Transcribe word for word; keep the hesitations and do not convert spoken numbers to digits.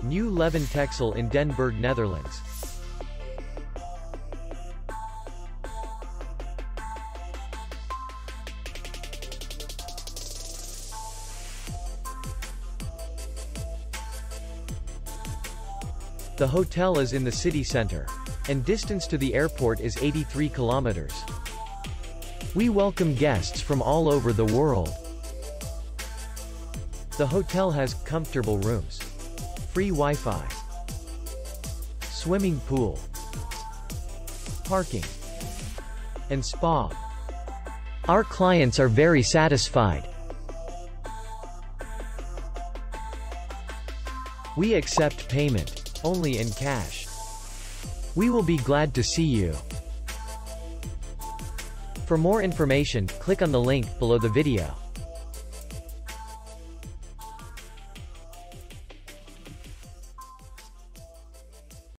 Nieuw Leven Texel in Den Burg, Netherlands. The hotel is in the city center, and distance to the airport is eighty-three kilometers. We welcome guests from all over the world. The hotel has comfortable rooms, free Wi-Fi, swimming pool, parking, and spa. Our clients are very satisfied. We accept payment only in cash. We will be glad to see you. For more information, click on the link below the video.